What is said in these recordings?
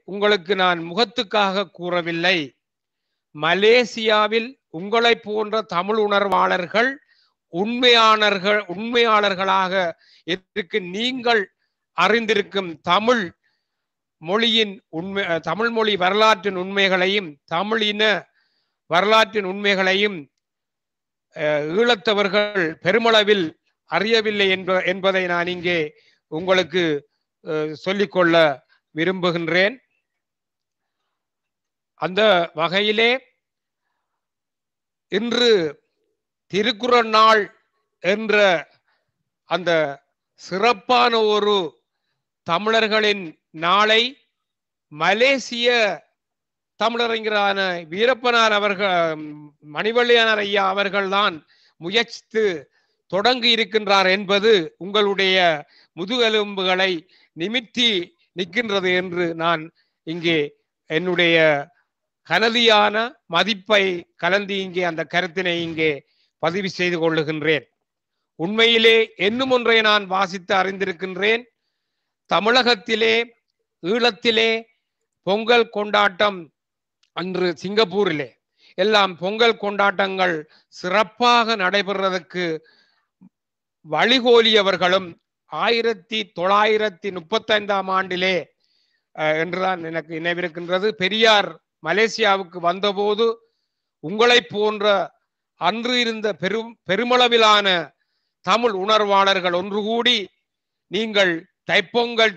உங்களுக்கு நான் முகத்துக்காக கூறவில்லை. மலேசியாவில் உங்களை போன்ற தமிழ் உணர்வாளர்கள் உண்மையாளர்களாக இருக்கு. நீங்கள் அறிந்திருக்கும் தமிழ் மொழியின் தமிழ் மொழி வரலாற்றின் உண்மைகளையும் தமிழின வரலாற்றின் உண்மைகளையும் ஈழத்தவர்கள் பெருமளவில் அறியவில்லை என்பதை நான் இங்கே உங்களுக்கு சொல்லிக்கொள்ள விரும்புகின்றேன். அந்த வகையிலே இன்று திருக்குறள் நாள் என்ற அந்த சிறப்பான ஒரு தமிழர்களின் நாளை மலேசிய தமிழறிஞரான வீரப்பனார் அவர்கள், மணிவள்ளியானார் ஐயா அவர்கள்தான் முயற்சித்து தொடங்கி இருக்கின்றார் என்பது உங்களுடைய முதுகெலும்புகளை நிமித்தி நிற்கின்றது என்று நான் இங்கே என்னுடைய கனதியான மதிப்பை கலந்து இங்கே அந்த கருத்தினை இங்கே பதிவு செய்து கொள்ளுகின்றேன். உண்மையிலே இன்னும் ஒன்றை நான் வாசித்து அறிந்திருக்கின்றேன். தமிழகத்திலே ஈழத்திலே பொங்கல் கொண்டாட்டம் அன்று சிங்கப்பூரிலே எல்லாம் பொங்கல் கொண்டாட்டங்கள் சிறப்பாக நடைபெறுவதற்கு வழிகோலியவர்களும் 1935 ஆண்டிலே என்றுதான் எனக்கு நினைவிருக்கின்றது. பெரியார் மலேசியாவுக்கு வந்தபோது உங்களை போன்ற அன்று இருந்த பெருமளவிலான தமிழ் உணர்வாளர்கள் ஒன்று கூடி நீங்கள் தைப்பொங்கல்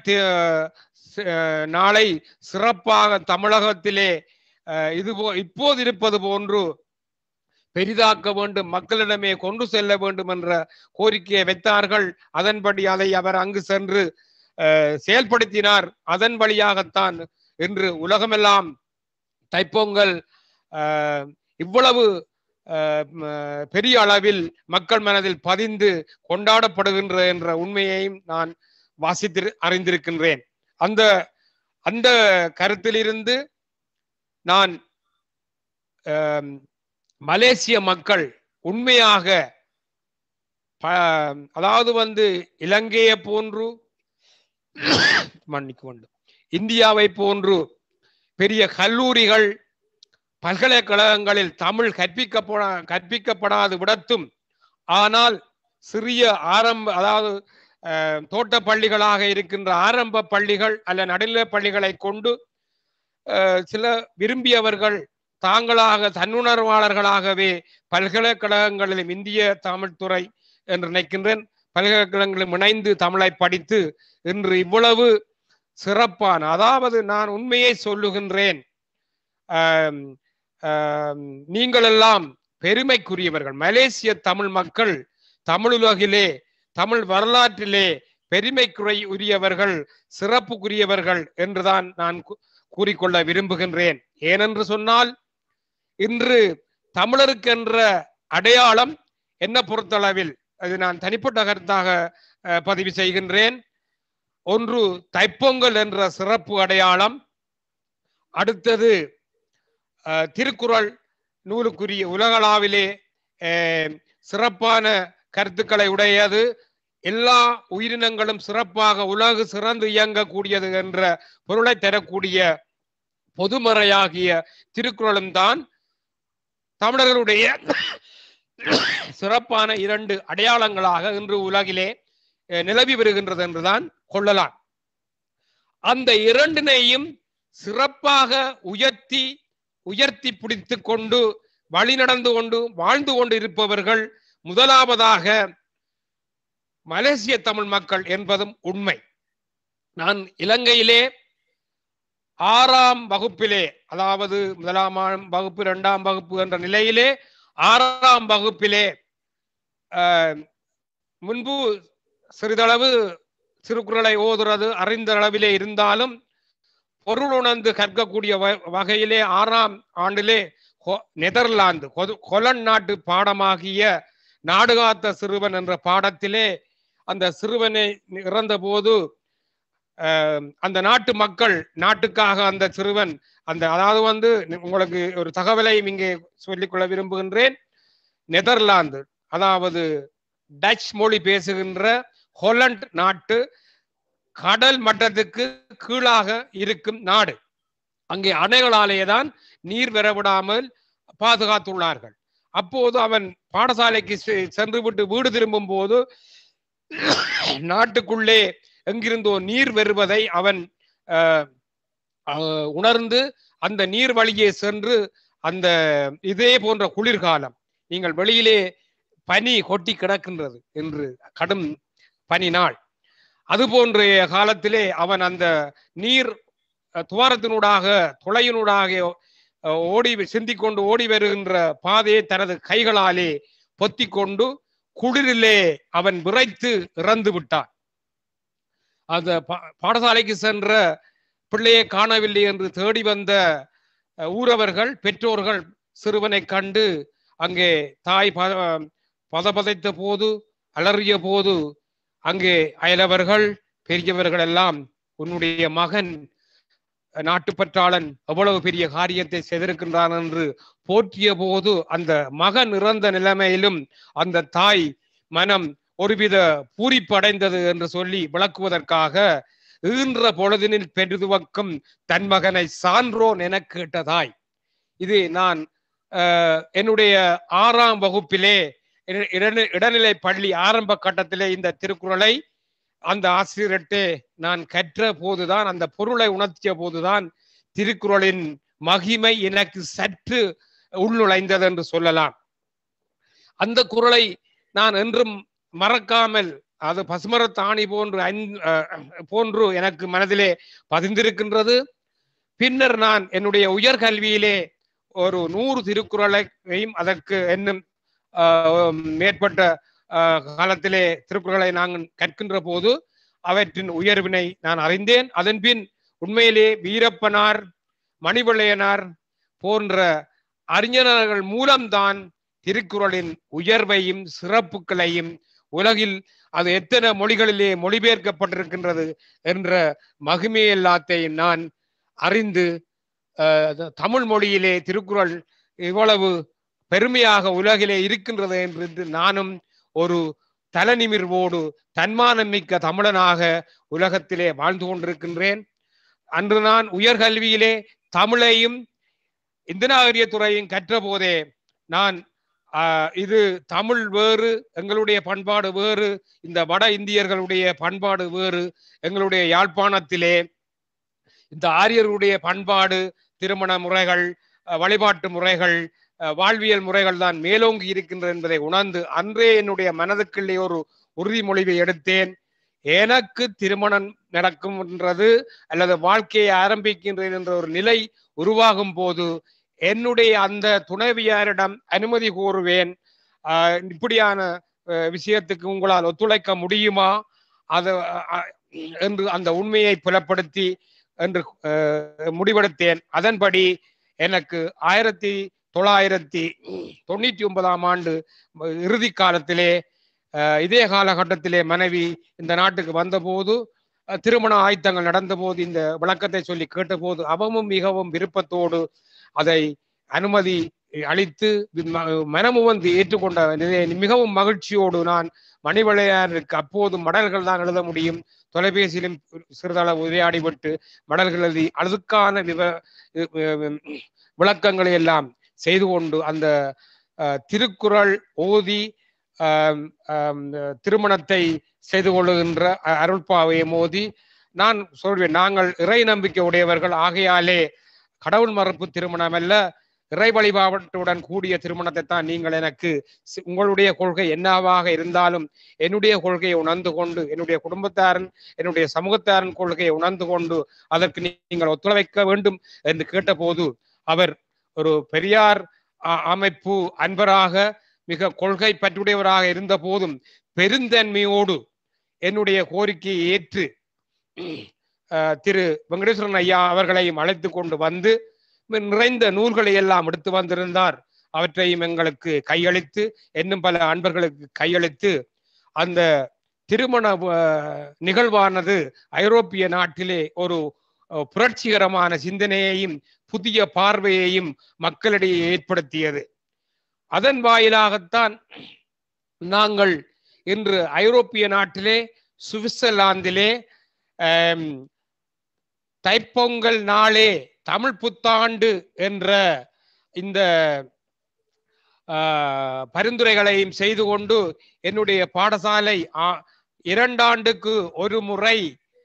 நாளை சிறப்பாக தமிழகத்திலே இப்போது இருப்பது போன்று பெரிதாக்க வேண்டும், மக்களிடமே கொண்டு செல்ல வேண்டும் என்ற கோரிக்கையை வைத்தார்கள். அதன்படி அதை அவர் அங்கு சென்று செயல்படுத்தினார். அதன் வழியாகத்தான் இன்று உலகமெல்லாம் தைப்பொங்கல் இவ்வளவு பெரிய அளவில் மக்கள் மனதில் பதிந்து கொண்டாடப்படுகின்ற என்ற உண்மையையும் நான் வாசித்து அறிந்திருக்கின்றேன். அந்த கருத்திலிருந்து நான் மலேசிய மக்கள் உண்மையாக அதாவது இலங்கையை போன்று இந்தியாவை போன்று பெரிய கல்லூரிகள் பல்கலைக்கழகங்களில் தமிழ் கற்பிக்கப்படாது விடத்தும், ஆனால் சிறிய அதாவது தோட்ட பள்ளிகளாக இருக்கின்ற ஆரம்ப பள்ளிகள் அல்ல நடுநிலை பள்ளிகளை கொண்டு சில விரும்பியவர்கள் தாங்களாக தன்னுணர்வாளர்களாகவே பல்கலைக்கழகங்களிலும் இந்திய தமிழ் துறை என்று நினைக்கின்றேன் பல்கலைக்கழகங்களும் இணைந்து தமிழை படித்து இன்று இவ்வளவு சிறப்பான, அதாவது நான் உண்மையை சொல்லுகின்றேன், நீங்களெல்லாம் பெருமைக்குரியவர்கள். மலேசிய தமிழ் மக்கள் தமிழுலகிலே தமிழ் வரலாற்றிலே பெருமைக்குரியவர்கள், சிறப்புக்குரியவர்கள் என்றுதான் நான் கூறிக்கொள்ள விரும்புகின்றேன். ஏனென்று சொன்னால் இன்று தமிழருக்கென்ற அடையாளம் என்ன பொறுத்தளவில் அது நான் தனிப்பட்ட கருத்தாக பதிவு செய்கின்றேன். ஒன்று தைப்பொங்கல் என்ற சிறப்பு அடையாளம், அடுத்தது திருக்குறள் நூலுக்குரிய உலகளாவிலே சிறப்பான கருத்துக்களை உடையது, எல்லா உயிரினங்களும் சிறப்பாக உலகு சிறந்து இயங்கக்கூடியது என்ற பொருளை தரக்கூடிய பொதுமறையாகிய திருக்குறளும் தான் தமிழர்களுடைய சிறப்பான 2 அடையாளங்களாக இன்று உலகிலே நிலவி வருகின்றது என்றுதான் கொள்ளலாம். அந்த 2னையும் சிறப்பாக உயர்த்தி பிடித்து கொண்டு வழி நடந்து கொண்டு வாழ்ந்து கொண்டு இருப்பவர்கள் முதலாவதாக மலேசிய தமிழ் மக்கள் என்பதும் உண்மை. நான் இலங்கையிலே 6ஆம் வகுப்பிலே, அதாவது 1ஆம் வகுப்பு 2ஆம் வகுப்பு என்ற நிலையிலே 6ஆம் வகுப்பிலே முன்பு சிறிதளவு திருக்குறளை ஓதுறது அறிந்த அளவிலே இருந்தாலும் பொருள் உணர்ந்து கற்கக்கூடிய வகையிலே 6ஆம் ஆண்டிலே நெதர்லாந்து கொலன் நாட்டு பாடமாகிய நாடுகாத்த சிறுவன் என்ற பாடத்திலே அந்த சிறுவனை இறந்த போது அந்த நாட்டு மக்கள் நாட்டுக்காக அந்த சிறுவன் அதாவது உங்களுக்கு ஒரு தகவலையும் இங்கே சொல்லிக்கொள்ள விரும்புகின்றேன். நெதர்லாந்து அதாவது டச் மொழி பேசுகின்ற ஹொலண்ட் நாட்டு கடல் மட்டத்துக்கு கீழாக இருக்கும் நாடு. அங்கே அணைகளாலேதான் நீர் வரவிடாமல் பாதுகாத்துள்ளார்கள். அப்போது அவன் பாடசாலைக்கு சென்று விட்டு வீடு திரும்பும் போது நாட்டுக்குள்ளே எங்கிருந்தோ நீர் வருவதை அவன் உணர்ந்து அந்த நீர் வழியே சென்று அந்த இதே போன்ற குளிர்காலம், நீங்கள் வெளியிலே பனி கொட்டி கிடக்கின்றது என்று கடும் பனி நாள், அது போன்ற காலத்திலே அவன் அந்த நீர் துவாரத்தினூடாக துளையினூடாக ஓடி சிந்திக்கொண்டு ஓடி வருகின்ற பாதையை தனது கைகளாலே பொத்தி கொண்டு குளிரிலே அவன் விரைத்து இறந்து விட்டான். அந்த பாடசாலைக்கு சென்ற பிள்ளையை காணவில்லை என்று தேடி வந்த ஊரவர்கள் பெற்றோர்கள் சிறுவனை கண்டு அங்கே தாய் பதபதைத்த போது அலறிய போது அங்கே அயலவர்கள் பெரியவர்கள் எல்லாம் உன்னுடைய மகன் நாட்டுப்பற்றாளன் எவ்வளவு பெரிய காரியத்தை செய்திருக்கின்றான் என்று போற்றிய போது அந்த மகன் இறந்த நிலைமையிலும் அந்த தாய் மனம் ஒருவித பூரிப்படைந்தது என்று சொல்லி விளக்குவதற்காக ஈன்ற பொழுதினில் பெருதுவக்கும் தன் மகனை சான்றோன் என கேட்டதாய். இது நான் என்னுடைய 6ஆம் வகுப்பிலே இடைநிலை பள்ளி ஆரம்ப கட்டத்திலே இந்த திருக்குறளை அந்த ஆசிரியர்கிட்ட நான் கற்ற போதுதான், அந்த பொருளை உணர்த்திய போதுதான் திருக்குறளின் மகிமை எனக்கு சற்று உள்நுழைந்தது என்று சொல்லலாம். அந்த குறளை நான் என்றும் மறக்காமல், அது பசுமரத்தாணி போன்று எனக்கு மனதிலே பதிந்திருக்கின்றது. பின்னர் நான் என்னுடைய உயர்கல்வியிலே ஒரு 100 திருக்குறளையும் அதற்கு இன்னும் மேற்பட்ட காலத்திலே திருக்குறளை நாங்கள் கற்கின்ற போது அவற்றின் உயர்வினை நான் அறிந்தேன். அதன் பின் உண்மையிலே வீரப்பனார், மணிவளையனார் போன்ற அறிஞர்கள் மூலம்தான் திருக்குறளின் உயர்வையும் சிறப்புகளையும் உலகில் அது எத்தனை மொழிகளிலே மொழிபெயர்க்கப்பட்டிருக்கின்றது என்ற மகிமை எல்லாத்தையும் நான் அறிந்து தமிழ் மொழியிலே திருக்குறள் இவ்வளவு பெருமையாக உலகிலே இருக்கின்றது என்று நானும் ஒரு தலநிமிர்வோடு தன்மானம் மிக்க தமிழனாக உலகத்திலே வாழ்ந்து கொண்டிருக்கின்றேன். அன்று நான் உயர்கல்வியிலே தமிழையும் இந்திய துறையும் கற்ற போதே நான் இது தமிழ் வேறு, எங்களுடைய பண்பாடு வேறு, இந்த வட இந்தியர்களுடைய பண்பாடு வேறு, எங்களுடைய யாழ்ப்பாணத்திலே இந்த ஆரியர்களுடைய பண்பாடு, திருமண முறைகள், வழிபாட்டு முறைகள், வாழ்வியல் முறைகள் தான் மேலோங்கி இருக்கின்றது என்பதை உணர்ந்து அன்றே என்னுடைய மனதுக்குள்ளே ஒரு உறுதிமொழிவை எடுத்தேன். எனக்கு திருமணம் நடக்கும்ன்றது அல்லது வாழ்க்கையை ஆரம்பிக்கின்றது என்ற ஒரு நிலை உருவாகும் போது என்னுடைய அந்த துணைவியாரிடம் அனுமதி கோருவேன். இப்படியான விஷயத்துக்கு உங்களால் ஒத்துழைக்க முடியுமா அது என்று அந்த உண்மையை புலப்படுத்தி என்று முடிவெடுத்தேன். அதன்படி எனக்கு 1999ஆம் ஆண்டு இறுதி காலத்திலே இதே காலகட்டத்திலே மனைவி இந்த நாட்டுக்கு வந்தபோது திருமண ஆயத்தங்கள் நடந்தபோது இந்த விளக்கத்தை சொல்லி கேட்டபோது அவமும் மிகவும் விருப்பத்தோடு அதை அனுமதி அளித்து மனமும் வந்து ஏற்றுக்கொண்ட மிகவும் மகிழ்ச்சியோடு நான் மணிவளையாருக்கு அப்போது மடல்கள் தான் எழுத முடியும், தொலைபேசியிலும் சிறிதளவு உரையாடிவிட்டு மடல்கள் எழுதி அதுக்கான விளக்கங்களை எல்லாம் செய்து கொண்டு அந்த திருக்குறள் ஓதி திருமணத்தை செய்து கொள்ளுகின்ற அருள்பாவையை மோதி நான் சொல்வேன், நாங்கள் இறை நம்பிக்கை உடையவர்கள் ஆகையாலே கடவுள் மறுப்பு திருமணம் அல்ல, இறை வழிபாட்டுடன் கூடிய திருமணத்தை தான் நீங்கள் எனக்கு உங்களுடைய கொள்கை என்னவாக இருந்தாலும் என்னுடைய கொள்கையை உணர்ந்து கொண்டு என்னுடைய குடும்பத்தாரன் என்னுடைய சமூகத்தாரன் கொள்கையை உணர்ந்து கொண்டு அதற்கு நீங்கள் ஒத்துழைக்க வேண்டும் என்று கேட்டபோது அவர் ஒரு பெரியார் அமைப்பு அன்பராக மிக கொள்கை பற்றுடையவராக இருந்த போதும் பெருந்தன்மையோடு என்னுடைய கோரிக்கையை ஏற்று திரு வெங்கடேஸ்வரன் ஐயா அவர்களையும் அழைத்து கொண்டு வந்து நிறைந்த நூல்களை எல்லாம் எடுத்து வந்திருந்தார். அவற்றையும் எங்களுக்கு கையளித்து இன்னும் பல அன்பர்களுக்கு கையளித்து அந்த திருமண நிகழ்வானது ஐரோப்பிய நாட்டிலே ஒரு புரட்சிகரமான சிந்தனையையும் புதிய பார்வையையும் மக்களிடையே ஏற்படுத்தியது. அதன் வாயிலாகத்தான் நாங்கள் இன்று ஐரோப்பிய நாட்டிலே சுவிட்சர்லாந்திலே தைப்பொங்கல் நாளே தமிழ் புத்தாண்டு என்ற இந்த பரிந்துரைகளையும் செய்து கொண்டு என்னுடைய பாடசாலை 2 ஆண்டுக்கு ஒரு முறை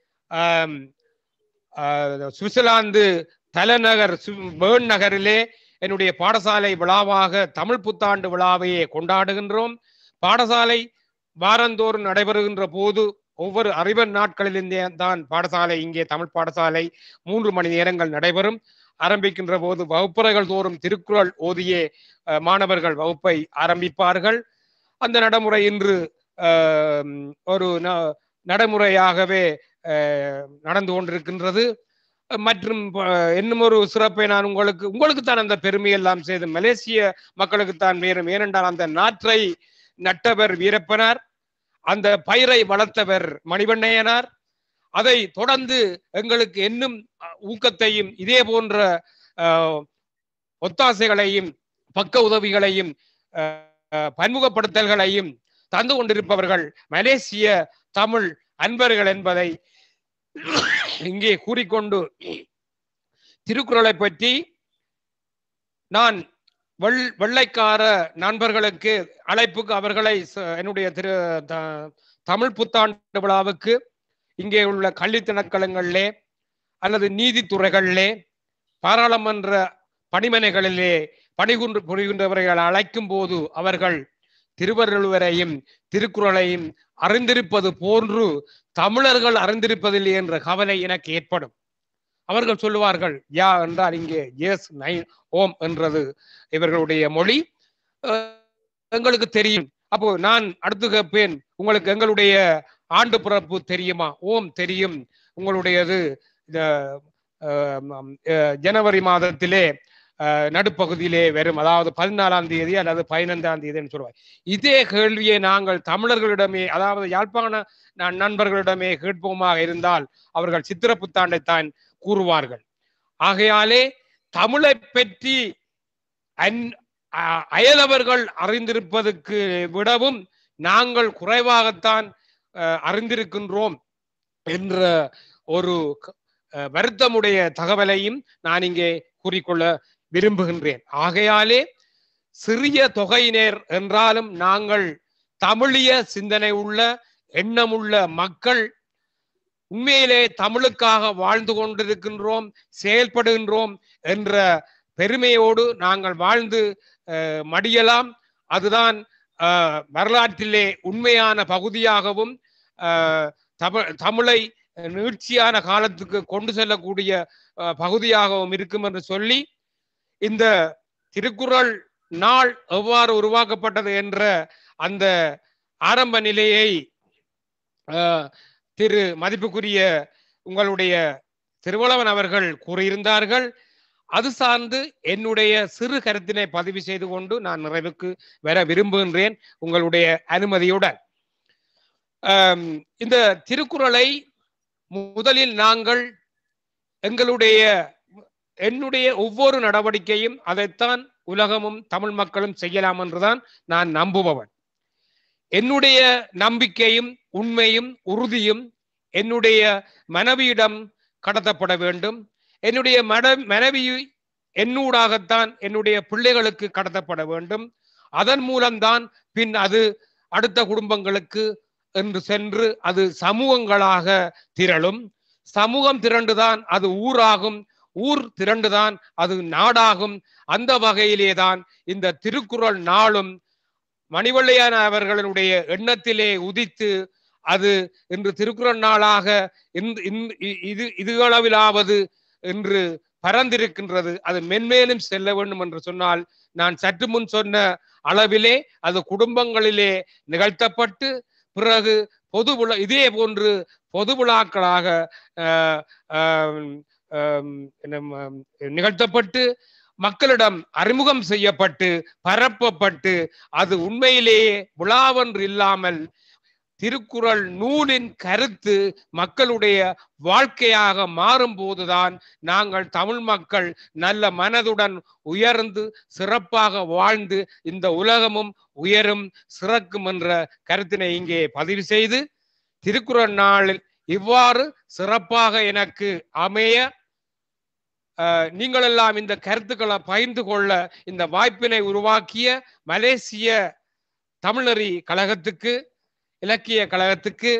சுவிட்சர்லாந்து தலைநகர் பேர்ன் நகரிலே என்னுடைய பாடசாலை விழாவாக தமிழ் புத்தாண்டு விழாவையே கொண்டாடுகின்றோம். பாடசாலை வாரந்தோறும் நடைபெறுகின்ற போது ஒவ்வொரு அறிவன் நாட்களிலிருந்தே தான் பாடசாலை இங்கே தமிழ் பாடசாலை 3 மணி நேரங்கள் நடைபெறும். ஆரம்பிக்கின்ற போது வகுப்பறைகள் தோறும் திருக்குறள் ஓதியே மாணவர்கள் வகுப்பை ஆரம்பிப்பார்கள். அந்த நடைமுறை இன்று ஒரு நடைமுறையாகவே நடந்து கொண்டிருக்கின்றது. மற்றும் இன்னும் ஒரு சிறப்பை நான் உங்களுக்கு தான் அந்த பெருமையெல்லாம் செய்து மலேசிய மக்களுக்கு தான் வேறும். ஏனென்றால் அந்த நாற்றை நட்டவர் வீரப்பனார், அந்த பயிரை வளர்த்தவர் மணிவண்ணையனார். அதை தொடர்ந்து எங்களுக்கு இன்னும் ஊக்கத்தையும் இதே போன்ற ஒத்தாசைகளையும் பக்க உதவிகளையும் பன்முகப்படுத்தல்களையும் தந்து கொண்டிருப்பவர்கள் மலேசிய தமிழ் அன்பர்கள் என்பதை இங்கே கூறிக்கொண்டு, திருக்குறளை பற்றி நான் வெள்ளைக்கார நண்பர்களுக்கு அழைப்புக்கு அவர்களை என்னுடைய தமிழ் புத்தாண்டு விழாவுக்கு இங்கே உள்ள கல்வி திணைக்களங்களிலே அல்லது நீதித்துறைகளிலே பாராளுமன்ற பணிமனைகளிலே புரிகின்றவர்கள் அழைக்கும் போது அவர்கள் திருவள்ளுவரையும் திருக்குறளையும் அறிந்திருப்பது போன்று தமிழர்கள் அறிந்திருப்பதில்லை என்ற கவலை எனக்கு ஏற்படும். அவர்கள் சொல்லுவார்கள், யா என்றால் இங்கே எஸ் ஓம் என்றது இவர்களுடைய மொழி, எங்களுக்கு தெரியும். அப்போ நான் அடுத்து கேட்பேன், உங்களுக்கு எங்களுடைய ஆண்டு பிறப்பு தெரியுமா? ஓம் தெரியும். உங்களுடையது ஜனவரி மாதத்திலே நடுப்பகுதியிலே வரும், அதாவது 14ஆம் தேதி அல்லது 15ஆம் தேதின்னு சொல்லுவார். இதே கேள்வியை நாங்கள் தமிழர்களிடமே, அதாவது யாழ்ப்பாண நண்பர்களிடமே கேட்போமாக இருந்தால் அவர்கள் சித்திர புத்தாண்டைத்தான் கூறுவார்கள். ஆகையாலே தமிழை பற்றி அயலவர்கள் அறிந்திருப்பதற்கு விடவும் நாங்கள் குறைவாகத்தான் அறிந்திருக்கின்றோம் என்ற ஒரு வருத்தமுடைய தகவலையும் நான் இங்கே கூறிக்கொள்ள விரும்புகின்றேன். ஆகையாலே சிறிய தொகையினர் என்றாலும் நாங்கள் தமிழிய சிந்தனை உள்ள எண்ணமுள்ள மக்கள், உண்மையிலே தமிழுக்காக வாழ்ந்து கொண்டிருக்கின்றோம், செயல்படுகின்றோம் என்ற பெருமையோடு நாங்கள் வாழ்ந்து மடியலாம். அதுதான் வரலாற்றிலே உண்மையான பகுதியாகவும் தமிழை நீட்சியான காலத்துக்கு கொண்டு செல்லக்கூடிய பகுதியாகவும் இருக்கும் என்று சொல்லி, இந்த திருக்குறள் நாள் எவ்வாறு உருவாக்கப்பட்டது என்ற அந்த ஆரம்ப நிலையை திரு மதிப்புக்குரிய உங்களுடைய திருவளவன் அவர்கள் கூறியிருந்தார்கள். அது சார்ந்து என்னுடைய சிறு கருத்தினை பதிவு செய்து கொண்டு நான் நிறைவுக்கு வர விரும்புகின்றேன் உங்களுடைய அனுமதியுடன். இந்த திருக்குறளை முதலில் நாங்கள் என்னுடைய ஒவ்வொரு நடவடிக்கையும் அதைத்தான் உலகமும் தமிழ் மக்களும் செய்யலாம் என்றுதான் நான் நம்புபவன். என்னுடைய நம்பிக்கையும் உண்மையும் உறுதியும் என்னுடைய மனைவியிடம் கடத்தப்பட வேண்டும். என்னுடைய மனைவி என்னூடாகத்தான் என்னுடைய பிள்ளைகளுக்கு கடத்தப்பட வேண்டும். அதன் மூலம்தான் பின் அது அடுத்த குடும்பங்களுக்கு என்று சென்று அது சமூகங்களாக திரளும். சமூகம் திரண்டுதான் அது ஊராகும். ஊர் திரண்டுதான் அது நாடாகும். அந்த வகையிலேதான் இந்த திருக்குறள் நாளும் மணிவள்ளையன் அவர்களுடைய எண்ணத்திலே உதித்து அது இன்று திருக்குறள் நாளாக இதுகளவிலாவது என்று பரந்திருக்கின்றது. அது மென்மேலும் செல்ல வேண்டும் என்று சொன்னால் நான் சற்று முன் சொன்ன அளவிலே அது குடும்பங்களிலே நிகழ்த்தப்பட்டு பிறகு இதே போன்று பொது விழாக்களாக நிகழ்த்தப்பட்டு மக்களிடம் அறிமுகம் செய்யப்பட்டு பரப்பப்பட்டு அது உண்மையிலேயே விழாவென்று இல்லாமல் திருக்குறள் நூலின் கருத்து மக்களுடைய வாழ்க்கையாக மாறும் போதுதான் நாங்கள் தமிழ் மக்கள் நல்ல மனதுடன் உயர்ந்து சிறப்பாக வாழ்ந்து இந்த உலகமும் உயரும் சிறக்கும் என்ற கருத்தினை இங்கே பதிவு செய்து, திருக்குறள் நாளில் இவ்வாறு சிறப்பாக எனக்கு அமைய நீங்கள் எல்லாம் இந்த கருத்துக்களை பகிர்ந்து கொள்ள இந்த வாய்ப்பினை உருவாக்கிய மலேசிய தமிழ்நெறி கழகத்துக்கு, இலக்கிய கழகத்துக்கு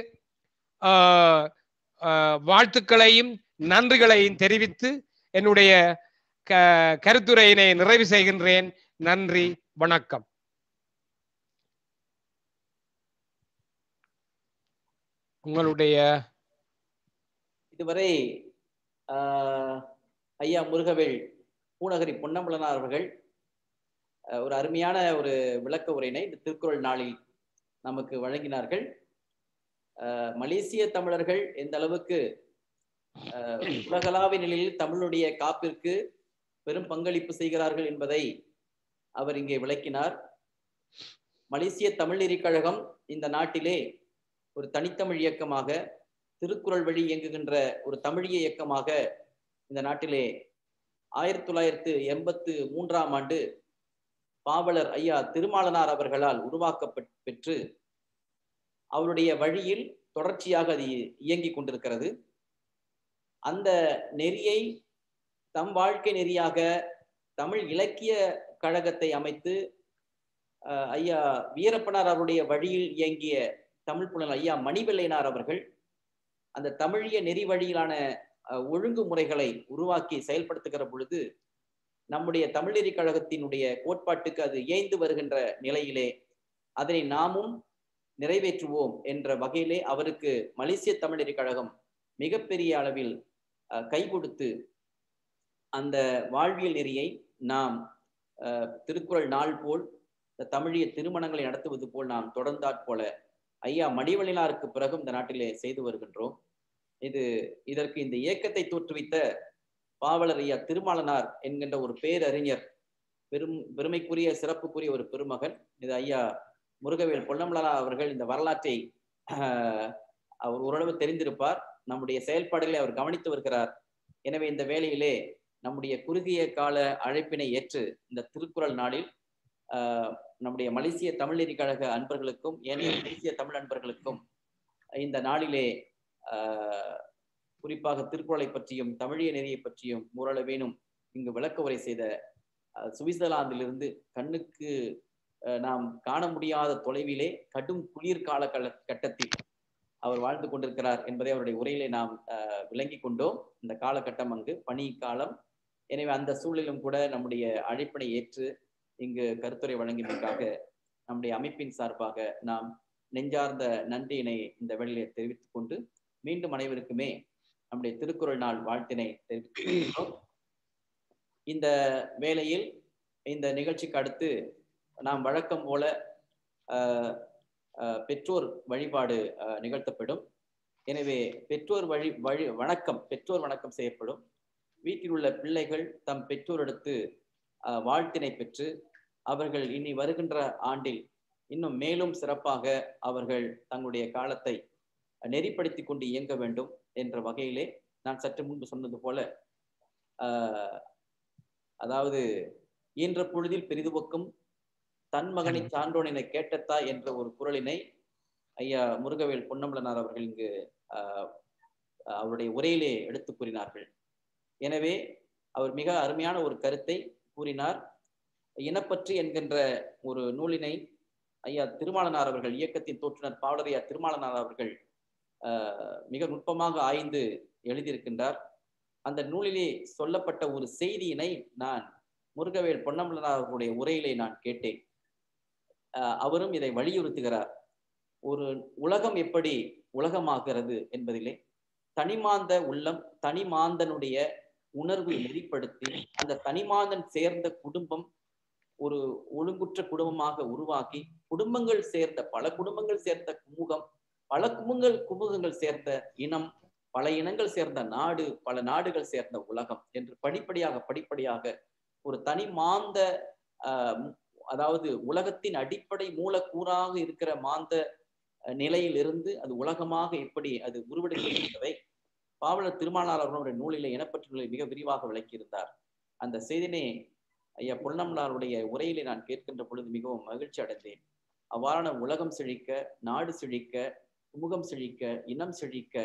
வாழ்த்துக்களையும் நன்றிகளையும் தெரிவித்து என்னுடைய கருத்துரையினை நிறைவு செய்கின்றேன். நன்றி, வணக்கம். உங்களுடைய இதுவரை ஐயா முருகவேல் பூநகரி பொன்னம்பலனார் அவர்கள் ஒரு அருமையான ஒரு விளக்க உரையினை இந்த திருக்குறள் நாளில் நமக்கு வழங்கினார்கள். மலேசிய தமிழர்கள் எந்த அளவுக்கு உலகளாவிய நிலையில் தமிழுடைய காப்பிற்கு பெரும் பங்களிப்பு செய்கிறார்கள் என்பதை அவர் இங்கே விளக்கினார். மலேசிய தமிழ்நெறி கழகம் இந்த நாட்டிலே ஒரு தனித்தமிழ் இயக்கமாக, திருக்குறள் வழி இயங்குகின்ற ஒரு தமிழிய இயக்கமாக இந்த நாட்டிலே 1983ஆம் ஆண்டு பாவலர் ஐயா திருமாலனார் அவர்களால் உருவாக்கப்பெற்று அவருடைய வழியில் தொடர்ச்சியாக அது இயங்கிக் கொண்டிருக்கிறது. அந்த நெறியை தம் வாழ்க்கை நெறியாக தமிழ் இலக்கிய கழகத்தை அமைத்து ஐயா வீரப்பனார் அவருடைய வழியில் இயங்கிய தமிழ் புலன் ஐயா மணிவெள்ளையனார் அவர்கள் அந்த தமிழிய நெறி வழியிலான ஒழுங்குமுறைகளை உருவாக்கி செயல்படுத்துகிற பொழுது நம்முடைய தமிழ்நெறி கழகத்தினுடைய கோட்பாட்டுக்கு அது இயைந்து வருகின்ற நிலையிலே அதனை நாமும் நிறைவேற்றுவோம் என்ற வகையிலே அவருக்கு மலேசிய தமிழ்நெறி கழகம் மிகப்பெரிய அளவில் கை கொடுத்து அந்த வாழ்வியல் நெறியை நாம் திருக்குறள் நாள் போல் தமிழிய திருமணங்களை நடத்துவது போல் நாம் தொடர்ந்தாற் போல ஐயா மணிவெள்ளையனாருக்கு பிறகும் இந்த நாட்டிலே செய்து வருகின்றோம். இதற்கு இந்த இயக்கத்தை தோற்றுவித்த பாவலர் ஐயா திருமாலனார் என்கின்ற ஒரு பேரறிஞர், பெருமைக்குரிய சிறப்புக்குரிய ஒரு பெருமகன். இது ஐயா முருகவேல் பொன்னம்பலனார் அவர்கள் இந்த வரலாற்றை அவர் ஓரளவு தெரிந்திருப்பார். நம்முடைய செயல்பாடுகளை அவர் கவனித்து வருகிறார். எனவே இந்த வேளையிலே நம்முடைய குறுகிய கால அழைப்பினை ஏற்று இந்த திருக்குறள் நாளில் நம்முடைய மலேசிய தமிழ்நெறி கழக அன்பர்களுக்கும் ஏனைய மலேசிய தமிழ் அன்பர்களுக்கும் இந்த நாளிலே குறிப்பாக திருக்குறளை பற்றியும் தமிழிய நெறியை பற்றியும் ஓரளவேனும் இங்கு விளக்க உரை செய்த சுவிட்சர்லாந்திலிருந்து கண்ணுக்கு நாம் காண முடியாத தொலைவிலே கடும் குளிர் கால கட்டத்தில் அவர் வாழ்ந்து கொண்டிருக்கிறார் என்பதை அவருடைய உரையிலே நாம் விளங்கி கொண்டோம். இந்த காலகட்டம் அங்கு பனி காலம். எனவே அந்த சூழலிலும் கூட நம்முடைய அழைப்பினை ஏற்று இங்கு கருத்துரை வழங்கியதற்காக நம்முடைய அமைப்பின் சார்பாக நாம் நெஞ்சார்ந்த நன்றியினை இந்த வேளையிலே தெரிவித்துக் கொண்டு மீண்டும் அனைவருக்குமே நம்முடைய திருக்குறள் நாள் வாழ்த்தினை தெரிவித்துக் இந்த வேளையில் இந்த நிகழ்ச்சிக்கு அடுத்து நாம் வழக்கம் போல பெற்றோர் வழிபாடு நிகழ்த்தப்படும். எனவே பெற்றோர் வணக்கம் செய்யப்படும். வீட்டில் உள்ள பிள்ளைகள் தம் பெற்றோரிடத்து வாழ்த்தினை பெற்று அவர்கள் இனி வருகின்ற ஆண்டில் இன்னும் மேலும் சிறப்பாக அவர்கள் தங்களுடைய காலத்தை நெறிப்படுத்தி கொண்டு இயங்க வேண்டும் என்ற வகையிலே நான் சற்று முன்பு சொன்னது போல அதாவது ஈன்ற பொழுதில் பெரிதுபக்கும் தன் மகனை சான்றோனினை கேட்டத்தா என்ற ஒரு குறளினை ஐயா முருகவேல் பொன்னம்பலனார் அவர்கள் இங்கு அவருடைய உரையிலே எடுத்து கூறினார்கள். எனவே அவர் மிக அருமையான ஒரு கருத்தை கூறினார். இனப்பற்று என்கின்ற ஒரு நூலினை ஐயா திருமாலனார் அவர்கள், இயக்கத்தின் தோற்றுனர் பாவலர் ஐயா திருமாலனார் அவர்கள் மிக நுட்பமாக ஆய்ந்து எழுதியிருக்கின்றார். அந்த நூலிலே சொல்லப்பட்ட ஒரு செய்தியினை நான் முருகவேல் பொன்னம்பலனார் அவர்களுடைய உரையிலே நான் கேட்டேன். அவரும் இதை வலியுறுத்துகிறார். ஒரு உலகம் எப்படி உலகமாகிறது என்பதிலே தனிமாந்த உள்ளம் தனிமாந்தனுடைய உணர்வு நெறிப்படுத்தி அந்த தனிமாந்தன் சேர்ந்த குடும்பம் ஒரு ஒழுங்குற்ற குடும்பமாக உருவாக்கி பல குடும்பங்கள் சேர்ந்த குமுகம், பல குமுகங்கள் சேர்ந்த இனம், பல இனங்கள் சேர்ந்த நாடு, பல நாடுகள் சேர்ந்த உலகம் என்று படிப்படியாக ஒரு தனிமாந்த அதாவது உலகத்தின் அடிப்படை மூலக்கூறாக இருக்கிற மாந்த நிலையில் இருந்து அது உலகமாக எப்படி அது உருவெடுக்கிறது என்பதை பாவலர் திருமாலனார் அவர்களுடைய நூலிலே இனப்பற்றுகளை மிக விரிவாக விளக்கியிருந்தார். அந்த செய்தினை ஐயா பொன்னம்பலனாருடைய உரையிலே நான் கேட்கின்ற பொழுது மிகவும் மகிழ்ச்சி அடைந்தேன். அவ்வாறான உலகம் செழிக்க, நாடு செழிக்க, குமுகம் செழிக்க, இனம் செழிக்க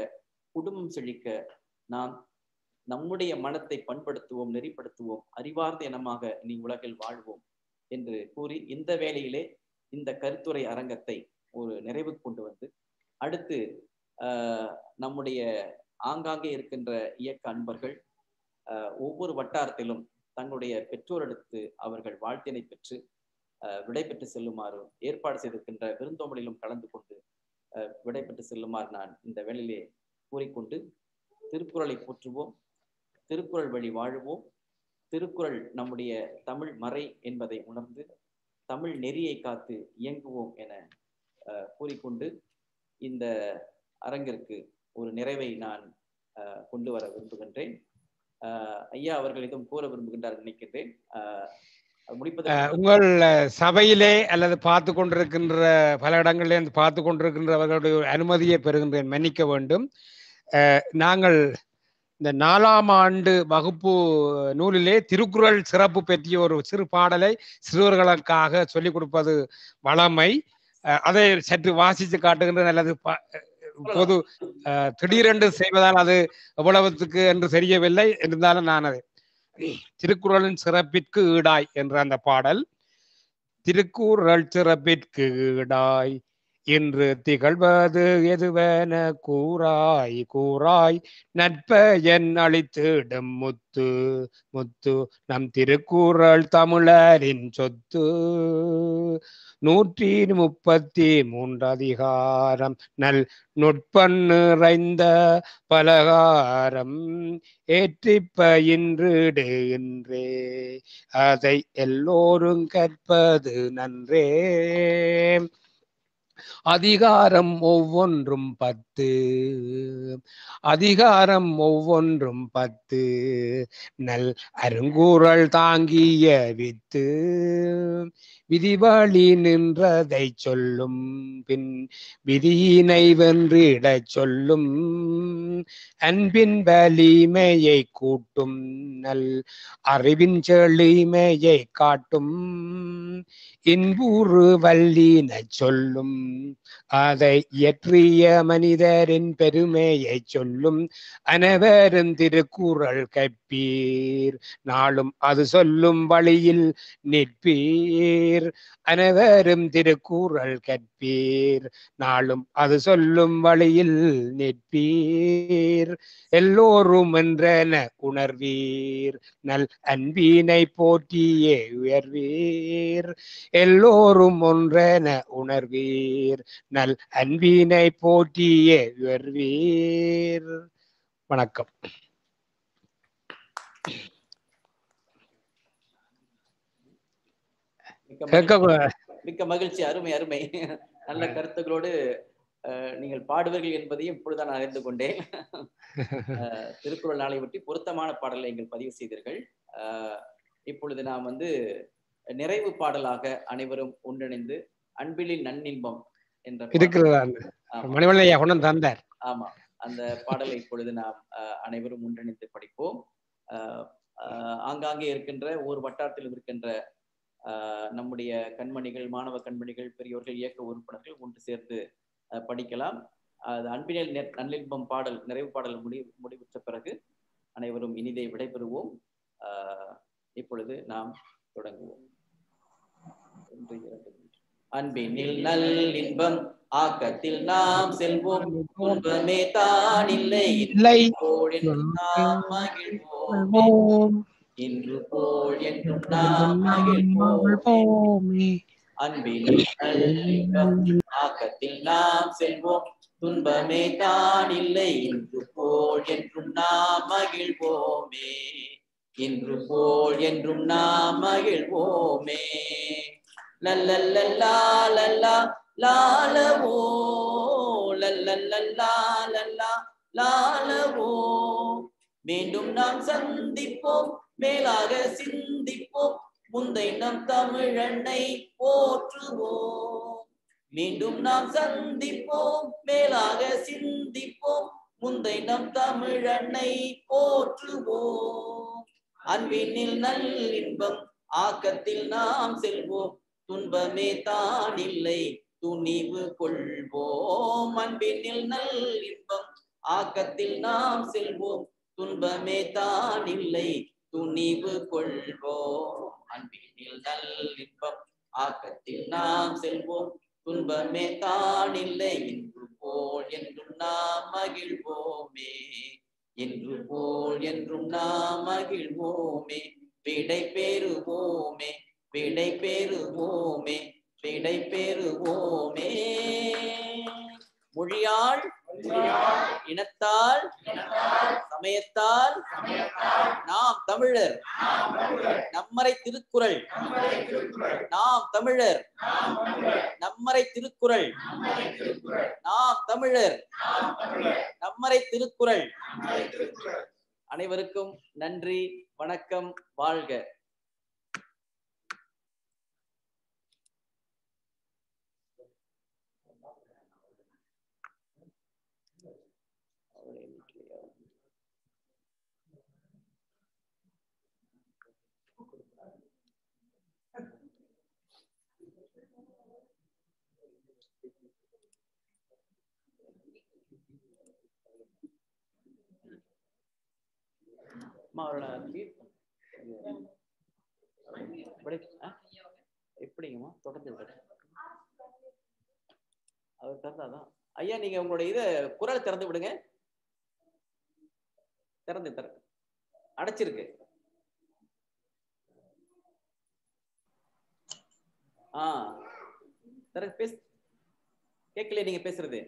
குடும்பம் செழிக்க நாம் நம்முடைய மனத்தை பண்படுத்துவோம், நெறிப்படுத்துவோம், அறிவார்ந்த இனமாக இனி உலகில் வாழ்வோம் என்று கூறி இந்த வேளையிலே இந்த கருத்துரை அரங்கத்தை ஒரு நிறைவு கொண்டு வந்து அடுத்து நம்முடைய ஆங்காங்கே இருக்கின்ற இயக்க அன்பர்கள் ஒவ்வொரு வட்டாரத்திலும் தங்களுடைய பெற்றோரெடுத்து அவர்கள் வாழ்த்தினை பெற்று விடைபெற்று செல்லுமாறு ஏற்பாடு செய்திருக்கின்ற விருந்தோம்பலிலும் கலந்து கொண்டு விடைபெற்று செல்லுமாறு நான் இந்த வேளையிலே கூறிக்கொண்டு, திருக்குறளை போற்றுவோம், திருக்குறள் வழி வாழுவோம், திருக்குறள் நம்முடைய தமிழ் மறை என்பதை உணர்ந்து தமிழ் நெறியை காத்து இயங்குவோம் என கூறிக்கொண்டு இந்த அரங்கிற்கு ஒரு நிறைவை நான் கொண்டு வர விரும்புகின்றேன். ஐயா அவர்கள் எதுவும் கூற விரும்புகின்றார் நினைக்கின்றேன். உங்கள் சபையிலே அல்லது பார்த்து கொண்டிருக்கின்ற பல இடங்களிலே பார்த்து கொண்டிருக்கின்றவர்களுடைய அனுமதியை பெறுகின்றேன், மன்னிக்க வேண்டும். நாங்கள் இந்த 4ஆம் ஆண்டு வகுப்பு நூலிலே திருக்குறள் சிறப்பு பற்றிய ஒரு சிறு பாடலை சிறுவர்களுக்காக சொல்லிக் கொடுப்பது வளமை. அதை சற்று வாசித்து காட்டுகின்ற அல்லது பொது திடீரென்று செய்வதால் அது எவ்வளவுக்கு என்று தெரியவில்லை. இருந்தாலும் நான் அதை திருக்குறளின் சிறப்பிற்கு ஈடாய் என்ற அந்த பாடல், திருக்குறள் சிறப்பிற்கு ஈடாய் இன்று திகழ்வது எதுவென கூறாய் கூறாய் நற்பயன் அளித்திடும் முத்து முத்து நம் திருக்குறள் தமிழரின் சொத்து. 133 அதிகாரம் நல் நுட்பம் நிறைந்த பலகாரம் ஏற்றிப் பயின்றிடுகின்றே அதை எல்லோரும் கற்பது நன்றே. அதிகாரம் ஒவ்வொன்றும் 10, அதிகாரம் ஒவ்வொன்றும் 10 நல் அருங்குறள் தாங்கிய வித்து. விதிவழி நின்றதை சொல்லும் பின் விதியினை வென்றிடச் சொல்லும். அன்பின் வலிமையை கூட்டும் நல் அறிவின் செழுமையை காட்டும். இன்புறு வல்லின சொல்லும் அதை இயற்றிய மனிதரின் பெருமையை சொல்லும். அனைவரும் திருக்குறள் கற்பீர் நாளும் அது சொல்லும் வழியில் நிற்பீர். அனைவரும் திருக்குறள் கற்பீர் நாளும் அது சொல்லும் வழியில் நிற்பீர். எல்லோரும் என்றென உணர்வீர் நல் அன்பினை போற்றியே உயர்வீர். எல்லோரும் ஒன்றென உணர்வீர் நல் அன்பினை போற்றியே உயர்வீர். வணக்கம். மிக்க மகிழ்ச்சி. அருமை அருமை. நல்ல கருத்துக்களோடு நீங்கள் பாடுவீர்கள் என்பதையும் இப்பொழுதுதான் நான் அறிந்து கொண்டேன். திருக்குறள் நாளை ஒட்டி பொருத்தமான பாடலை நீங்கள் பதிவு செய்தீர்கள். இப்பொழுது நாம் நிறைவு பாடலாக அனைவரும் ஒன்றிணைந்து அன்பிலின் நன்னின்பம் என்ற ஆமா அந்த பாடலை இப்பொழுது நாம் அனைவரும் ஒன்றிணைந்து படிப்போம். ஆங்காங்கே இருக்கின்ற ஒவ்வொரு வட்டாரத்திலும் இருக்கின்ற நம்முடைய கண்மணிகள், மாணவ கண்மணிகள், பெரியோர்கள், இயக்க உறுப்பினர்கள் ஒன்று சேர்ந்து படிக்கலாம். அது அன்பினில் நன்னின்பம் பாடல் நிறைவு பாடல் முடிவுற்ற பிறகு அனைவரும் இனிதை விடைபெறுவோம். இப்பொழுது நாம் தொடங்குவோம். அன்பினில் நல்லின்பம் ஆக்கத்தில் நாம் செல்வோம், துன்பமே தான் இல்லை நாம் மகிழ்வோம், இன்று போல் என்றும் நாம் மகிழ்வோமே. அன்பினில் நல்லின்பம் ஆக்கத்தில் நாம் செல்வோம், துன்பமே தான் இல்லை, இன்று போல் என்றும் நாம் மகிழ்வோமே, இன்று போல் என்றும் நாம் மகிழ்வோமே. லல்லல்லா லல்லா லாலவோ, லல்லல்லா லல்லா லாலவோ. மீண்டும் நாம் சந்திப்போம், மேலாக சிந்திப்போம், முந்தை நம் தமிழன்னை போற்றுவோம். மீண்டும் நாம் சந்திப்போம், மேலாக சிந்திப்போம், முந்தை நம் தமிழன்னை போற்றுவோம். அன்பினில் நல்லின்பம் ஆக்கத்தில் நாம் செல்வோம், துன்பமே தான் இல்லை துணிவு கொள்வோம். அன்பினில் நல்லின்பம் ஆக்கத்தில் நாம் செல்வோம், துன்பமே தான் இல்லை, துணிவு கொள்வோம். அன்பினில் நல்லின்பம் ஆக்கத்தில் நாம் செல்வோம், துன்பமே தான் இல்லை, இன்று போல் என்றும் நாம் மகிழ்வோமே, என்று போல் என்றும் நாம் மகிழ்வோமே, விடை பெறுவோமே, விடை பெறுவோமே, விடை பெறுவோமே. மொழியால், இனத்தால், சமயத்தால் நாம் தமிழர், நம்மரை திருக்குறள், நாம் தமிழர், நம்மரை திருக்குறள், நாம் தமிழர், நம்மரை திருக்குறள். அனைவருக்கும் நன்றி, வணக்கம், வாழ்க. எப்படிங்கம்மா தொடர்ந்து அவர் திறந்தாதான் ஐயா, நீங்க உங்களுடைய இதை குரல் திறந்து விடுங்க. திறந்து அடைச்சிருக்கு. பேச கேட்கல, நீங்க பேசுறது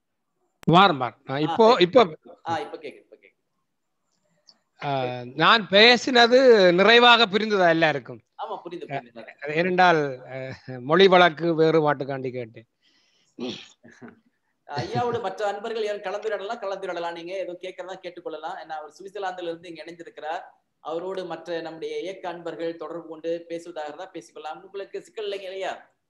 நான் பேசினது நிறைவாக புரிந்ததா எல்லாருக்கும்? ஆமா, புரிந்து. ஏனென்றால் மொழி வழக்கு வேறுபாட்டுக்காண்டி கேட்டேன். ஐயாவோட மற்ற அன்பர்கள் யாரும் கலந்துரையாடலாம். நீங்க ஏதோ கேட்கறதா கேட்டுக்கொள்ளலாம். ஏன்னா அவர் சுவிட்சர்லாந்துல இருந்து இங்க இணைந்திருக்கிறார். அவரோடு மற்ற நம்முடைய இயக்க அன்பர்கள் தொடர்பு கொண்டு பேசுவதாக தான் பேசிக்கொள்ளலாம். உங்களுக்கு சிக்கல் இல்லைங்க இல்லையா?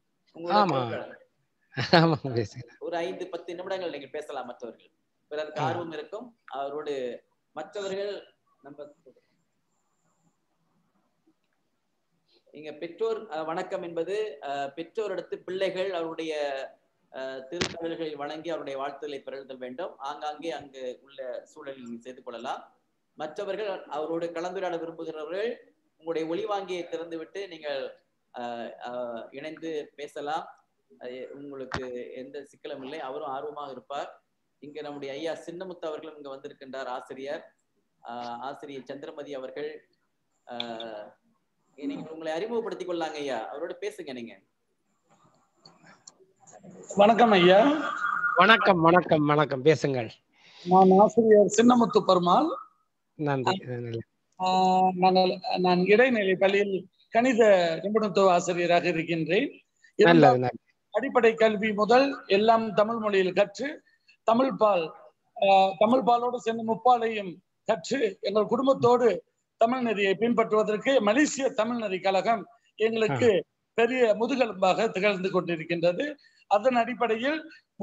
ஒரு 5-10 நிமிடங்கள் நீங்க பேசலாம். மற்றவர்கள் பிறருக்கு ஆர்வம் இருக்கும். அவரோடு மற்றவர்கள் நம்ம இங்க பெற்றோர் வணக்கம் என்பது பெற்றோரிடத்து பிள்ளைகள் அவருடைய திருத்தொழில்களை வழங்கி அவருடைய வாழ்த்துக்களை பெறுதல் வேண்டும். ஆங்காங்கே அங்கு உள்ள சூழலில் செய்து கொள்ளலாம். மற்றவர்கள் அவரோடு கலந்துரையாட விரும்புகிறவர்கள் உங்களுடைய ஒளிவாங்கியை திறந்துவிட்டு நீங்கள் இணைந்து பேசலாம். உங்களுக்கு எந்த சிக்கலும் இல்லை. அவரும் ஆர்வமாக இருப்பார். இங்க நம்முடைய ஐயா சின்னமுத்து அவர்களும் இங்க வந்திருக்கின்றார். ஆசிரியர் சந்திரமதி அவர்கள். நீங்க உங்களை அறிமுகப்படுத்திக் கொள்ளாங்க ஐயா. அவரோட பேசுங்க நீங்க. வணக்கம் ஐயா. வணக்கம் வணக்கம் வணக்கம், பேசுங்கள். நான் ஆசிரியர் சின்னமுத்து பெருமாள். நன்றி. நான் இடைநிலை பள்ளியில் கணித நிபுணத்துவ ஆசிரியராக இருக்கின்றேன். அடிப்படை கல்வி முதல் எல்லாம் தமிழ் மொழியில் கற்று தமிழ் பாலோடு சேர்ந்து முப்பாலையும் கற்று எங்கள் குடும்பத்தோடு தமிழ் நெறியை பின்பற்றுவதற்கு மலேசிய தமிழ் நெறி கழகம் எங்களுக்கு பெரிய முதுகெலும்பாக திகழ்ந்து கொண்டிருக்கின்றது. அதன் அடிப்படையில்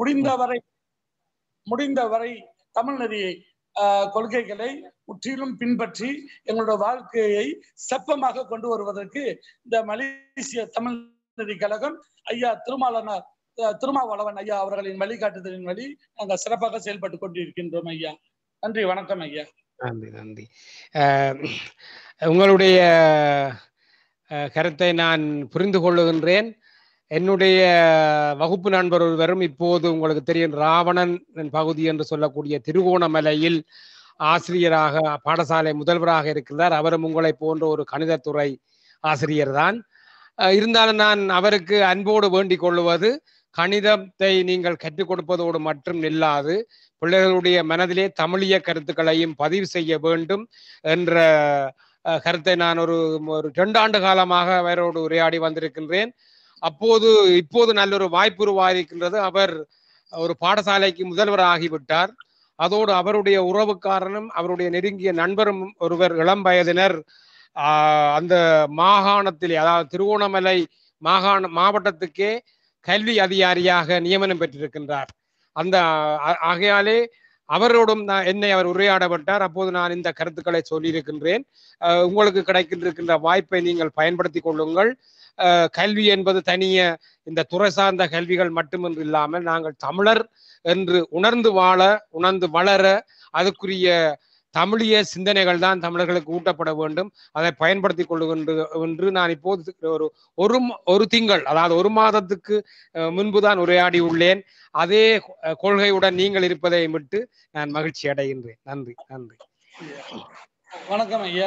முடிந்தவரை தமிழ் நெறியை கொள்கைகளை முற்றிலும் பின்பற்றி எங்களோட வாழ்க்கையை செப்பமாக கொண்டு வருவதற்கு இந்த மலேசிய தமிழ் நெறி கழகம் ஐயா திருமாவளவன் ஐயா அவர்களின் வழிகாட்டுதலின் வழி நாங்கள் சிறப்பாக செயல்பட்டு கொண்டிருக்கின்றோம் ஐயா. நன்றி, வணக்கம் ஐயா. நன்றி நன்றி. உங்களுடைய கருத்தை நான் புரிந்து கொள்ளுகின்றேன். என்னுடைய வகுப்பு நண்பர் ஒருவரும் இப்போது உங்களுக்கு தெரியும் ராவணன் பகுதி என்று சொல்லக்கூடிய திருகோணமலையில் ஆசிரியராக பாடசாலை முதல்வராக இருக்கிறார். அவரும் உங்களை போன்ற ஒரு கணிதத்துறை ஆசிரியர் தான். இருந்தாலும் நான் அவருக்கு அன்போடு வேண்டிக் கொள்வது, கணிதத்தை நீங்கள் கற்றுக் கொடுப்பதோடு மட்டும் நில்லாது பிள்ளைகளுடைய மனதிலே தமிழிய கருத்துக்களையும் பதிவு செய்ய வேண்டும் என்ற கருத்தை நான் ஒரு 2 ஆண்டு காலமாக அவரோடு உரையாடி வந்திருக்கின்றேன். இப்போது நல்லொரு வாய்ப்பு உருவாகியிருக்கின்றது. அவர் ஒரு பாடசாலைக்கு முதல்வர் ஆகிவிட்டார். அதோடு அவருடைய உறவுக்காரனும் அவருடைய நெருங்கிய நண்பரும் ஒருவர் இளம் வயதினர் அந்த மாகாணத்திலே, அதாவது திருகோணமலை மாவட்டத்துக்கே கல்வி அதிகாரியாக நியமனம் பெற்றிருக்கின்றார். ஆகையாலே அவரோடும் என்னை அவர் உரையாடப்பட்டார். அப்போது நான் இந்த கருத்துக்களை சொல்லியிருக்கின்றேன். உங்களுக்கு கிடைக்கின்ற வாய்ப்பை நீங்கள் பயன்படுத்தி கொள்ளுங்கள். கல்வி என்பது தனிய இந்த துறை சார்ந்த கல்விகள் மட்டுமின்றி இல்லாமல் நாங்கள் தமிழர் என்று உணர்ந்து வளர அதுக்குரிய தமிழிய சிந்தனைகள் தான் தமிழர்களுக்கு ஊட்டப்பட வேண்டும். அதை பயன்படுத்தி கொள்ளுகின்ற என்று நான் இப்போது ஒரு திங்கள், அதாவது ஒரு மாதத்துக்கு முன்புதான் உரையாடி உள்ளேன். அதே கொள்கையுடன் நீங்கள் இருப்பதை விட்டு நான் மகிழ்ச்சி அடைகின்றேன். நன்றி. நன்றி. வணக்கம் ஐயா.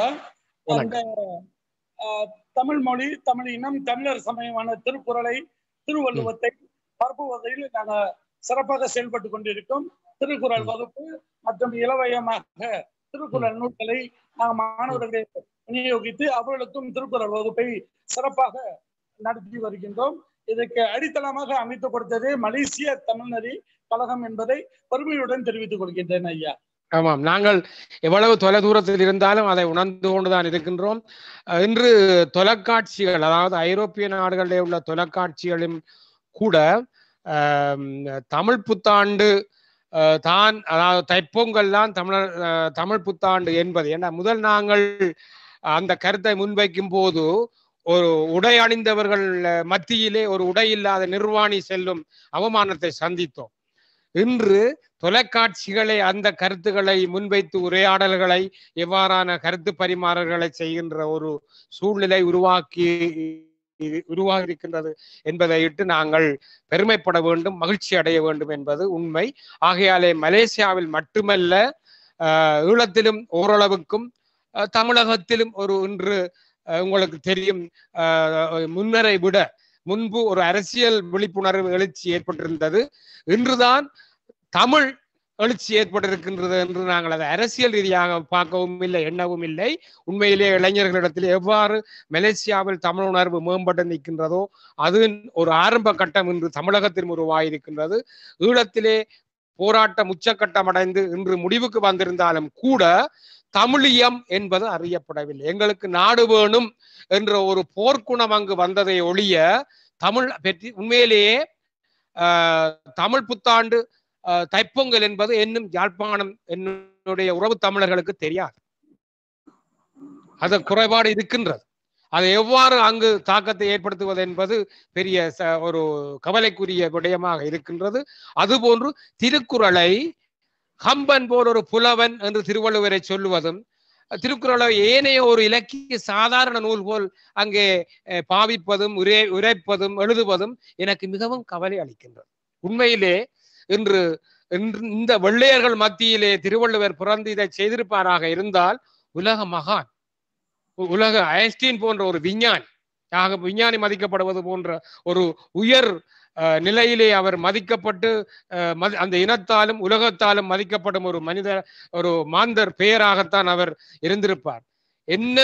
தமிழ் மொழி, தமிழ் இனம், தமிழர் சமயமான திருக்குறளை, திருவள்ளுவத்தை பரப்புவதில் நாங்கள் சிறப்பாக செயல்பட்டு கொண்டிருக்கோம். திருக்குறள் வகுப்பு மற்றும் இலவயமாக திருக்குறள் நூல்களை நாங்கள் மாணவர்களை விநியோகித்து அவர்களுக்கும் திருக்குறள் வகுப்பை சிறப்பாக நடத்தி வருகின்றோம். இதற்கு அடித்தளமாக அமைத்து கொடுத்தது மலேசிய தமிழ்நெறி கழகம் என்பதை பெருமையுடன் தெரிவித்துக் கொள்கின்றேன் ஐயா. ஆமாம், நாங்கள் எவ்வளவு தொலைதூரத்தில் இருந்தாலும் அதை உணர்ந்து கொண்டுதான் இருக்கின்றோம். இன்று தொலைக்காட்சிகள், அதாவது ஐரோப்பிய நாடுகளிலே உள்ள தொலைக்காட்சிகளும் கூட தமிழ் புத்தாண்டு தான், அதாவது தைப்பொங்கல் தான் தமிழ் புத்தாண்டு என்பது. ஏன்னா முதல் நாங்கள் அந்த கருத்தை முன்வைக்கும் போது ஒரு உடை அணிந்தவர்கள் மத்தியிலே ஒரு உடை இல்லாத நிர்வாணி செல்லும் அவமானத்தை சந்தித்தோம். இன்று தொலைக்காட்சிகளை அந்த கருத்துக்களை முன்வைத்து உரையாடல்களை, எவ்வாறான கருத்து பரிமாறல்களை செய்கின்ற ஒரு சூழ்நிலை உருவாகி இருக்கின்றது என்பதை இட்டு நாங்கள் பெருமைப்பட வேண்டும், மகிழ்ச்சி அடைய வேண்டும் என்பது உண்மை. ஆகையாலே மலேசியாவில் மட்டுமல்ல, ஈழத்திலும் ஓரளவுக்கும் தமிழகத்திலும் இன்று உங்களுக்கு தெரியும், முன்னரை விட முன்பு ஒரு அரசியல் விழிப்புணர்வு எழுச்சி ஏற்பட்டிருந்தது. இன்றுதான் தமிழ் எழுச்சி ஏற்பட்டிருக்கின்றது என்று நாங்கள் அதை அரசியல் ரீதியாக பார்க்கவும் இல்லை, எண்ணவும் இல்லை. உண்மையிலே இளைஞர்களிடத்தில் எவ்வாறு மலேசியாவில் தமிழ் உணர்வு மேம்பட்டு நிற்கின்றதோ அது ஒரு ஆரம்ப கட்டம் இன்று தமிழகத்தில் உருவாயிருக்கின்றது. ஈழத்திலே போராட்டம் உச்சக்கட்டம் அடைந்து இன்று முடிவுக்கு வந்திருந்தாலும் கூட தமிழியம் என்பது அறியப்படவில்லை. எங்களுக்கு நாடு வேணும் என்ற ஒரு போர்க்குணம் அங்கு வந்ததை ஒழிய தமிழ் பற்றி உண்மையிலேயே தமிழ் புத்தாண்டு தைப்பொங்கல் என்பது என்னும் யாழ்ப்பாணம் என்னுடைய உறவு தமிழர்களுக்கு தெரியாது. அது குறைபாடு இருக்கின்றது. அதை எவ்வாறு அங்கு தாக்கத்தை ஏற்படுத்துவது என்பது பெரிய ஒரு கவலைக்குரிய விடயமாக இருக்கின்றது. அதுபோன்று திருக்குறளை கம்பன் போல் ஒரு புலவன் என்று திருவள்ளுவரை சொல்லுவதும், திருக்குறளை ஏனைய ஒரு இலக்கிய சாதாரண நூல் போல் அங்கே பாவிப்பதும் உரைப்பதும் எழுதுவதும் எனக்கு மிகவும் கவலை அளிக்கின்றது. உண்மையிலே இன்று இந்த வெள்ளையர்கள் மத்தியிலே திருவள்ளுவர் பிறந்து இதை செய்திருப்பாராக இருந்தால் உலக மகான், உலக ஐன்ஸ்டீன் போன்ற ஒரு விஞ்ஞானி மதிக்கப்படுவது போன்ற ஒரு உயர் நிலையிலே அவர் மதிக்கப்பட்டு அந்த இனத்தாலும் உலகத்தாலும் மதிக்கப்படும் ஒரு மனிதர், ஒரு மாந்தர் பெயராகத்தான் அவர் இருந்திருப்பார். என்ன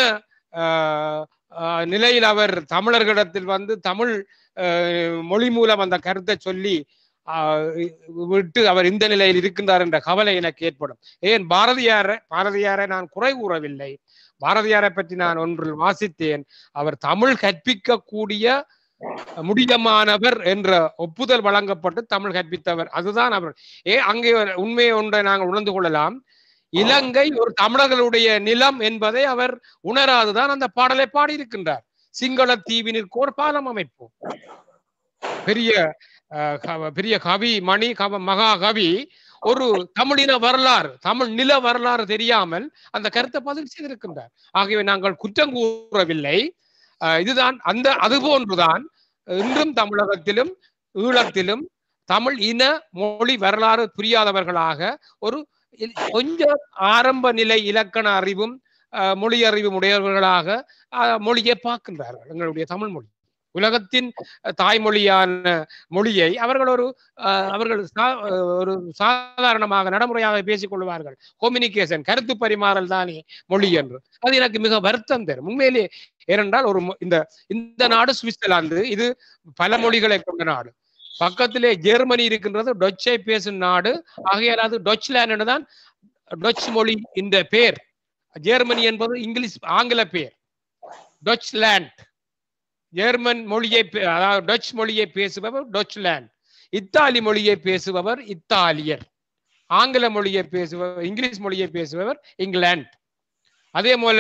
நிலையில் அவர் தமிழர்களிடத்தில் வந்து தமிழ் மொழி மூலம் அந்த கருத்தை சொல்லி விட்டு அவர் இந்த நிலையில் இருக்கின்றார் என்ற கவலை எனக்கு ஏற்படும். ஏன் பாரதியாரை நான் குறை கூறவில்லை. பாரதியாரை பற்றி நான் ஒன்றில் வாசித்தேன். அவர் தமிழ் கற்பிக்கக்கூடிய முடியமானவர் என்ற ஒப்புதல் வழங்கப்பட்டு தமிழ் கற்பித்தவர். அதுதான் அவர். அங்கே உண்மையை ஒன்றை நாங்கள் உணர்ந்து கொள்ளலாம். இலங்கை ஒரு தமிழர்களுடைய நிலம் என்பதை அவர் உணராதுதான் அந்த பாடலை பாடியிருக்கின்றார். சிங்கள தீவினிற்கோர் பாலம் அமைப்போம். பெரிய கவி மகாகவி ஒரு தமிழின வரலாறு, தமிழ் நில வரலாறு தெரியாமல் அந்த கருத்தை பதிவு செய்திருக்கின்றார். ஆகவே நாங்கள் குற்றம் கூறவில்லை. இதுதான் அதுபோன்றுதான் இன்றும் தமிழகத்திலும் ஈழத்திலும் தமிழ் இன மொழி வரலாறு புரியாதவர்களாக ஒரு கொஞ்சம் ஆரம்ப நிலை இலக்கண அறிவும் மொழி அறிவும் உடையவர்களாக மொழியை பார்க்கின்றார்கள். எங்களுடைய தமிழ் மொழி உலகத்தின் தாய்மொழியான மொழியை அவர்கள் ஒரு சாதாரணமாக நடைமுறையாக பேசிக் கொள்வார்கள். கம்யூனிகேஷன், கருத்து பரிமாறல் தானே மொழி என்று. அது எனக்கு மிக வருத்தம் தரும் உண்மையிலே. ஏனென்றால் இந்த நாடு சுவிட்சர்லாந்து, இது பல மொழிகளை கொண்ட நாடு. பக்கத்திலே ஜெர்மனி இருக்கின்றது, டொச்சை பேசும் நாடு. ஆகையால் அது டொச்லாந்து தான் டொச் மொழி இந்த பேர். ஜெர்மனி என்பது ஆங்கில பேர். டொச்லாண்ட் ஜெர்மன் மொழியை, அதாவது டச் மொழியை பேசுபவர் டொச்லாந்து. இத்தாலி மொழியை பேசுபவர் இத்தாலியர். ஆங்கில மொழியை பேசுபவர், இங்கிலீஷ் மொழியை பேசுபவர் இங்கிலாந்து. அதே போல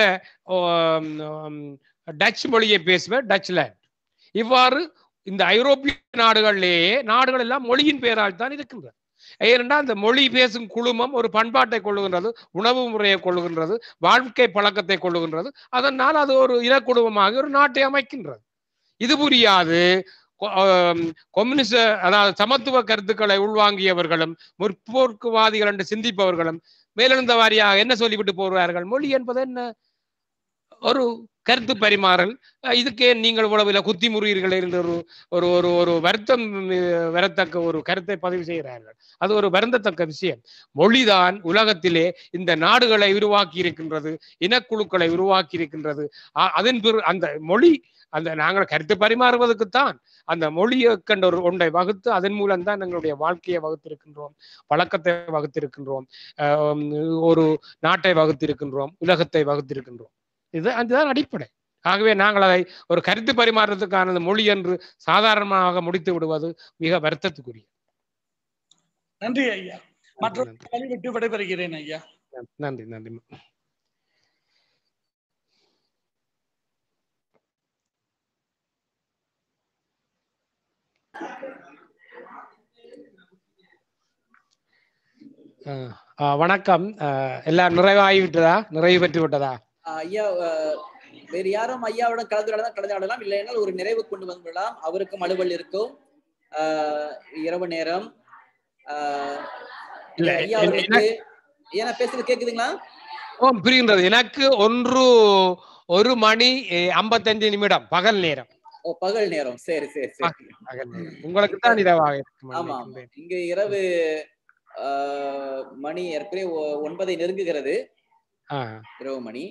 டச் மொழியை பேசுவர் டச்லாந்து. இவ்வாறு இந்த ஐரோப்பிய நாடுகளிலேயே நாடுகள் எல்லாம் மொழியின் பெயரால் தான் இருக்கின்றது. ஏனென்றால் அந்த மொழி பேசும் குழுமம் ஒரு பண்பாட்டை கொள்ளுகின்றது, உணவு முறையை கொள்ளுகின்றது, வாழ்க்கை பழக்கத்தை கொள்ளுகின்றது. அதனால் அது ஒரு இனக்குழுமமாக ஒரு நாட்டை அமைக்கின்றது. இது புரியாது கம்யூனிச அதாவது சமத்துவ கருத்துக்களை உள்வாங்கியவர்களும் முற்போக்குவாதிகள் என்று சிந்திப்பவர்களும் மேலெழுந்த வாரியாக என்ன சொல்லிவிட்டு போகிறார்கள், மொழி என்பது என்ன, ஒரு கருத்து பரிமாறல், இதுக்கே நீங்கள் உளவில் குத்தி முறியீர்கள் என்று ஒரு ஒரு ஒரு வருத்தம் வரத்தக்க ஒரு கருத்தை பதிவு செய்கிறார்கள். அது ஒரு வருந்தத்தக்க விஷயம். மொழிதான் உலகத்திலே இந்த நாடுகளை உருவாக்கி இருக்கின்றது, இனக்குழுக்களை உருவாக்கி இருக்கின்றது. அதன் பிறகு அந்த மொழி அந்த நாங்கள் கருத்து பரிமாறுவதற்குத்தான் அந்த மொழியை கண்ட ஒரு ஒன்றை வகுத்து அதன் மூலம் தான் எங்களுடைய வாழ்க்கையை வகுத்திருக்கின்றோம், பழக்கத்தை வகுத்திருக்கின்றோம், ஒரு நாட்டை வகுத்திருக்கின்றோம், உலகத்தை வகுத்திருக்கின்றோம். அதுதான் அடிப்படை. ஆகவே நாங்கள் அதை ஒரு கருத்து பரிமாற்றத்துக்கான மொழி என்று சாதாரணமாக முடித்து விடுவது மிக வருத்தத்துக்குரிய. நன்றி ஐயா. மற்றும் விட்டு விடைபெறுகிறேன் ஐயா. நன்றி நன்றி. வணக்கம். எல்லாம் நிறைவாகிவிட்டதா, நிறைவு பெற்று விட்டதா ஐயா? வேறு யாரும் ஐயாவுடன் கலந்துரையாடலாம், இல்லை என்றால் ஒரு நிறைவு கொண்டு வந்துவிடலாம். அவருக்கும் அலுவல் இருக்கும், இரவு நேரம். ஐயா அவர்களுக்கு ஏன்னா பேசுறது கேக்குதுங்களா? புரிகின்றது. எனக்கு 1 மணி 55 நிமிடம் பகல் நேரம். ஓ, பகல் நேரம். சரி சரி சரி. உங்களுக்கு தான் இரவாக இருக்கும். ஆமா, இங்க இரவு மணி ஏற்கனவே 9 நெருங்குகிறது, இரவு மணி.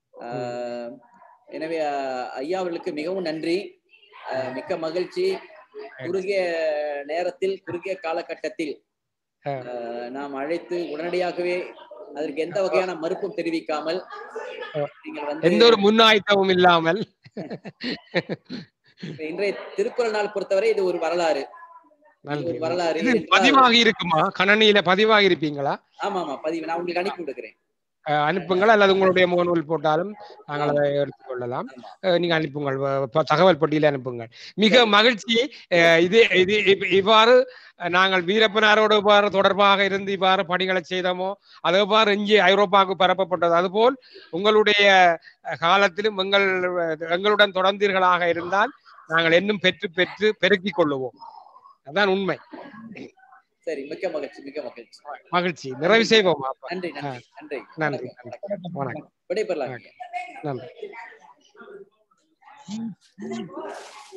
எனவே ஐயா அவர்களுக்கு மிகவும் நன்றி, மிக்க மகிழ்ச்சி. குறுகிய நேரத்தில், குறுகிய காலகட்டத்தில் நாம் அழைத்து உடனடியாகவே அதற்கு எந்த வகையான மறுப்பும் தெரிவிக்காமல், எந்த ஒரு முன்னாயத்தமும் இல்லாமல், இன்றைய திருக்குறள் நாள் பொறுத்தவரை இது ஒரு வரலாறு. வரலாறு பதிவாகி இருக்குமா? கணனியில பதிவாகி இருப்பீங்களா? ஆமா ஆமா, பதிவு நான் உங்களுக்கு அனுப்பி விடுக்கிறேன். அனுப்புங்கள், அல்லது உங்களுடைய முகநூல் போட்டாலும் நாங்கள் அதை எடுத்துக்கொள்ளலாம். நீங்க அனுப்புங்கள், தகவல் பட்டியல அனுப்புங்கள். மிக மகிழ்ச்சி. இவ்வாறு நாங்கள் வீரப்பனாரோடு தொடர்பாக இருந்து இவ்வாறு பணிகளை செய்தோமோ அதேபாறு இங்கே ஐரோப்பாவுக்கு பரப்பப்பட்டது. அதுபோல் உங்களுடைய காலத்திலும் எங்களுடன் தொடர்ந்தீர்களாக இருந்தால் நாங்கள் இன்னும் பெற்று பெருக்கிக் கொள்ளுவோம். அதான் உண்மை. சரி, மிக்க மகிழ்ச்சி, மிக்க மகிழ்ச்சி. மகிழ்ச்சி. நிறைவு செய்வோம். நன்றி நன்றி நன்றி நன்றி. வணக்கம். விடைபெறலாம். நன்றி.